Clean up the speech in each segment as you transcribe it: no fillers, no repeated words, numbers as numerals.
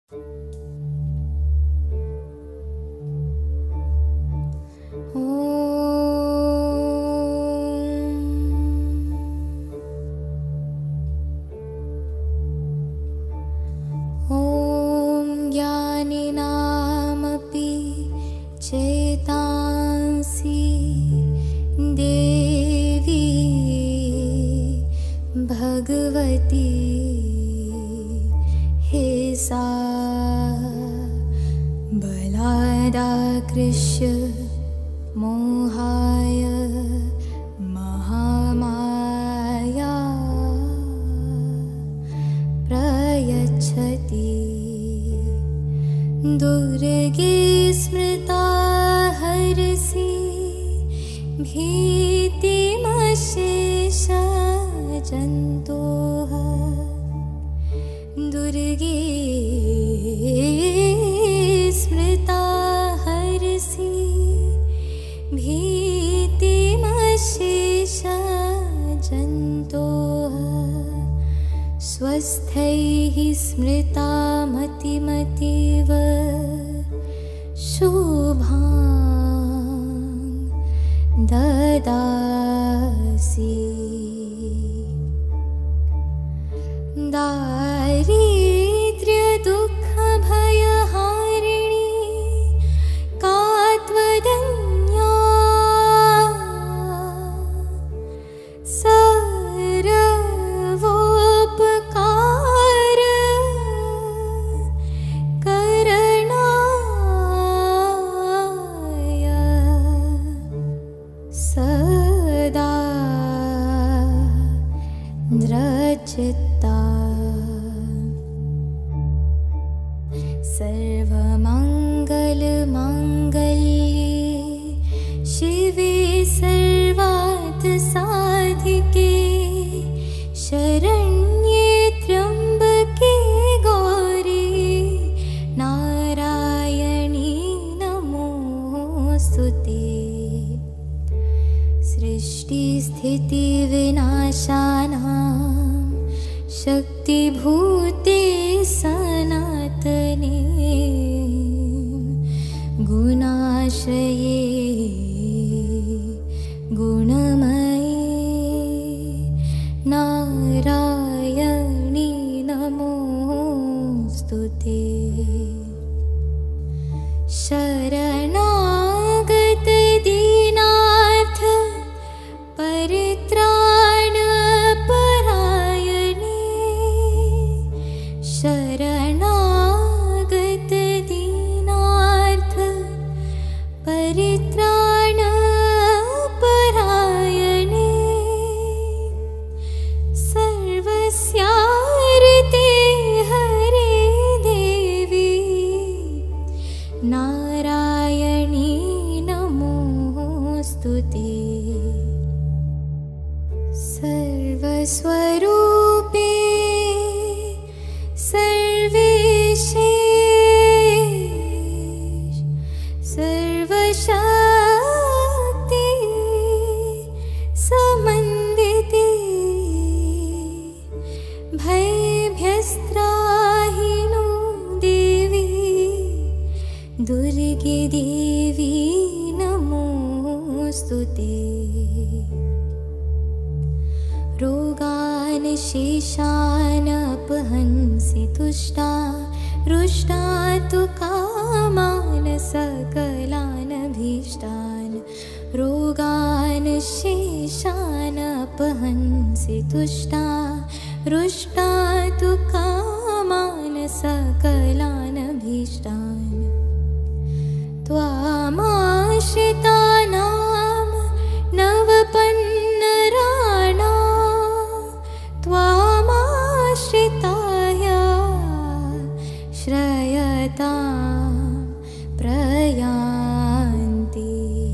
स्वस्थैः स्मृता मतिमतीव शुभां ददासि। दारिद्र्यदुःखभयहारिणी का त्वदन्या सर्वोपकार करणाय सदा दृचित्ता। सर्वमङ्गलमाङ्गल्ये शिवे सर्वार्थसाधिके शरण्ये त्र्यम्बके गौरी नारायणी नमोऽस्तुते। सृष्टिस्थितिविनाशानां शक्तिभूते सनातने गुणाश्रये गुणमये नारायणी नमोऽस्तुते। शरणागत दीनार्थ परित्राण परायणे शरणागत दीनार्थ परित्राण परायणे सर्वस्यार्ते हरे देवी नारायणी नमोऽस्तुते। सर्वस्वरूपे सर्वेशे सर्वशक्ति समन्विते भयभ्यस्त्राहि नो देवी दुर्गे देवी नमोऽस्तुते। रोगान् शेषान् अपहंसि तुष्टा रुष्टा तु कामान् सकलान् भीष्टान्। रोगान् शेषान् अपहंसि तुष्टा रुष्टा तु कामान् सकलान् भीष्टान्। त्वामाश्रितानां नवपन्नराणां त्वामाश्रिताय श्रयतां प्रयान्ति।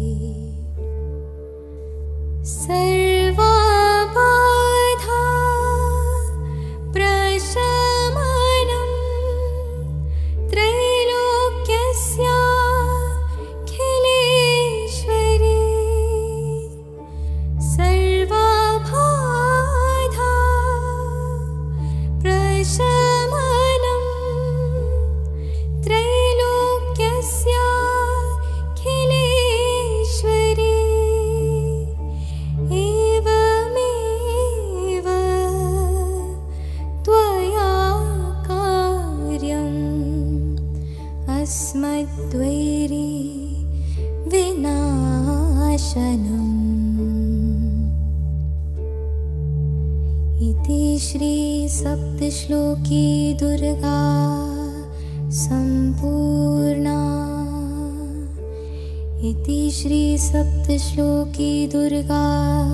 सर्वबाधा प्रशमनं त्रैलोक्यस्याखिलेश्वरी सर्वबाधा प्रशमनं अस्मद्वैरी विनाशनम् इति श्री सप्तश्लोकी दुर्गा सम्पूर्णा इति श्री सप्तश्लोकी दुर्गा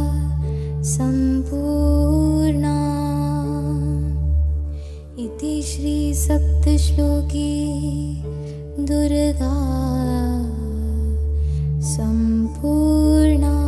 सम्पूर्णा इति श्री सप्तश्लोकी दुर्गा सम्पूर्णा।